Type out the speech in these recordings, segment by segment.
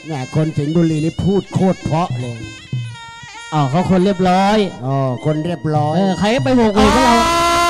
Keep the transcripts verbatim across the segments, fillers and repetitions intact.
เนี่ยคนสิงห์บุรีนี่พูดโคตรเพราะเลยอ๋อเขาคนเรียบร้อยอ๋อคนเรียบร้อยเออใครไปโหกเวกก็เรา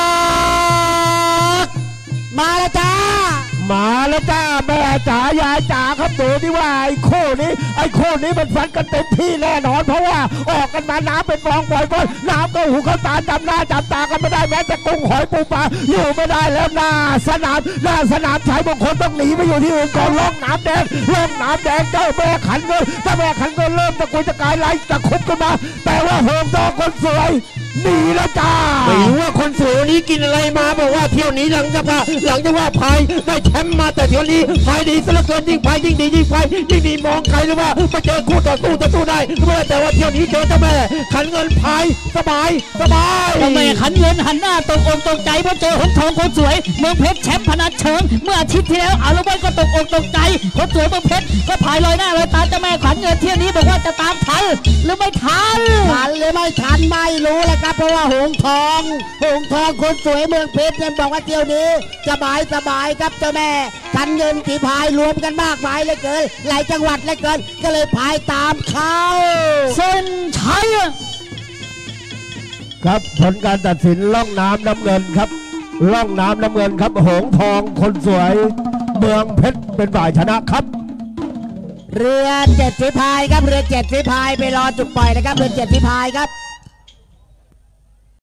มาแล้วจ้ามาแล้วจ้าแม่จ๋ายายจ๋าครับดูที่ว่าไอ้คู่นี้ไอ้คู่นี้มันฟันกันเต็มที่แน่นอนเพราะว่าออกกันมาน้ำเป็นฟองปล่อยก้นน้ำก็หูเข้าตาจำหน้าจำตากันไม่ได้แม้แต่กุ้งหอยปูปลาอยู่ไม่ได้แล้วหน้าสนามหน้าสนามชายบางคนต้องหนีไปอยู่ที่อื่นก่อนล่องน้ำแดงล่องน้ำแดงเจ้าแม่ขันเงินเจ้าแม่ขันเงินเริ่มตะกุยตะกายไล่ตะคุบกันมาแต่ว่าโหงดอกคนสวยหนีแล้วจ้าไม่รู้ว่าคนสวยนี้กินอะไรมาบอกว่าเที่ยวนี้หลังจากว่าหลังจากว่าพายได้แชมป์มาแต่เที่ยวนี้พายดีซะเหลือเกินยิ่งพายยิ่งดียิ่งพายยิ่งดีมองใครหรือว่าไปเจอคู่ต่อสู้ต่อสู้ได้แต่ว่าเที่ยวนี้เจอเจ้าแม่ขันเงินพายสบายสบายเจ้าแม่ขันเงินหันหน้าตกอกตกใจเพราะเจอหงทองคนสวยเมืองเพชรแชมป์พนัสเชิงเมื่ออาทิตย์ที่แล้วอารมณ์ก็ตกอกตกใจคนสวยเมืองเพชรก็พายลอยหน้าลอยตาเจ้าแม่ขันเงินเที่ยวนี้บอกว่าจะตามทันหรือไม่ทันทันหรือไม่ทันไม่รู้เลยครับเพราะว่าหงทองหงทองคนสวยเมืองเพชรเนี่ยบอกว่าเที่ยวนี้สบายสบายครับเจ้าแม่ขันเงินสีพายรวมกันมากมายเลยเกินหลายจังหวัดเลยเกินก็เลยพายตามเขาเส้นชัยครับผลการตัดสินล่องน้ำน้ำเงินครับล่องน้ำน้ำเงินครับหงทองคนสวยเมืองเพชรเป็นฝ่ายชนะครับเรือเจ็ดฝีพายครับเรือเจ็ดฝีพายไปรอจุดปล่อยนะครับเรือเจ็ดฝีพายครับ